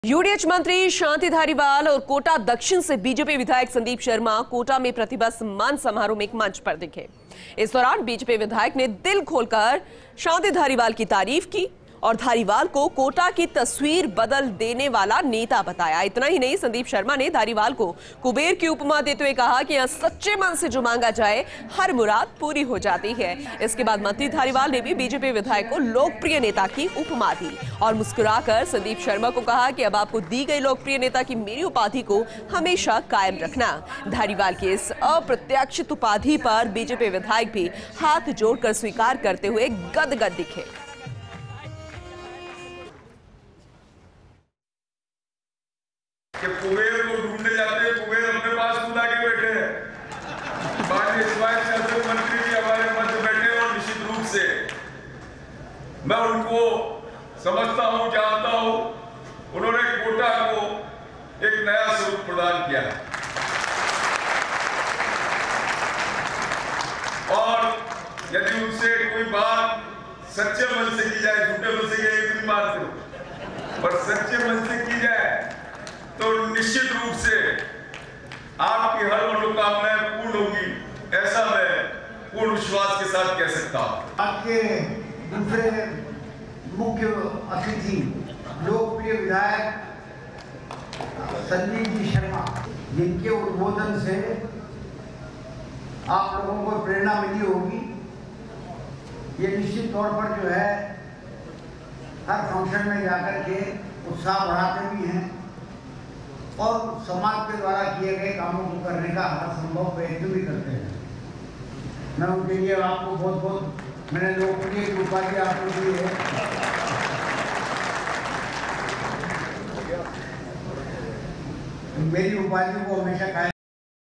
UDH मंत्री शांति धारीवाल और कोटा दक्षिण से बीजेपी विधायक संदीप शर्मा कोटा में प्रतिभा सम्मान समारोह में एक मंच पर दिखे। इस दौरान बीजेपी विधायक ने दिल खोलकर शांति धारीवाल की तारीफ की और धारीवाल को कोटा की तस्वीर बदल देने वाला नेता बताया। इतना ही नहीं, संदीप शर्मा ने धारीवाल को कुबेर की उपमा देते हुए कहा कि यहाँ सच्चे मन से जो मांगा जाए हर मुराद पूरी हो जाती है। इसके बाद मंत्री धारीवाल ने भी बीजेपी विधायक को लोकप्रिय नेता की उपमा दी और मुस्कुराकर संदीप शर्मा को कहा कि अब आपको दी गई लोकप्रिय नेता की मेरी उपाधि को हमेशा कायम रखना। धारीवाल की इस अप्रत्याशित उपाधि पर बीजेपी विधायक भी हाथ जोड़कर स्वीकार करते हुए गदगद दिखे। कि कुबेर को ढूंढने जाते हैं, कुबेर अपने पास खुद आके बैठे हैं। माननीय स्वास्थ्य शासन मंत्री जी हमारे मध्य बैठे हैं और निश्चित रूप से मैं उनको समझता हूं, जानता हूं। उन्होंने कोटा को एक नया स्वरूप प्रदान किया है और यदि उनसे कोई बात सच्चे मन से की जाए, झूठे मन से की बात हो, पर सच्चे मन से की जाए तो निश्चित रूप से आपकी हर मनोकामनाएं पूर्ण होगी, ऐसा मैं पूर्ण विश्वास के साथ कह सकता हूं। आपके दूसरे मुख्य अतिथि लोकप्रिय विधायक संदीप जी शर्मा, जिनके उद्बोधन से आप लोगों को प्रेरणा मिली होगी, ये निश्चित तौर पर जो है हर फंक्शन में जाकर के उत्साह बढ़ाते भी हैं और समाज के द्वारा किए गए कामों को करने का हर संभव प्रयत्न भी करते हैं। मैं उनके लिए आपको बहुत बहुत मैंने लोकप्रिय की उपाधि आपको दी है। मेरी उपाधि को हमेशा कायम